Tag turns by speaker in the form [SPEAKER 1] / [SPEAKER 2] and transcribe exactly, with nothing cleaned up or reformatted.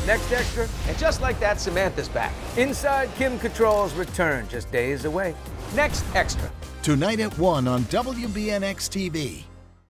[SPEAKER 1] Next Extra,
[SPEAKER 2] And just like that, Samantha's back.
[SPEAKER 1] inside Kim Cattrall's return, just days away.
[SPEAKER 2] Next Extra.
[SPEAKER 3] Tonight at one on W B N X T V.